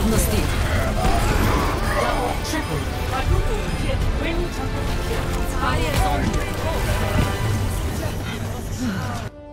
from the steep. Double, triple, quadruple, quintuple. Fire is on.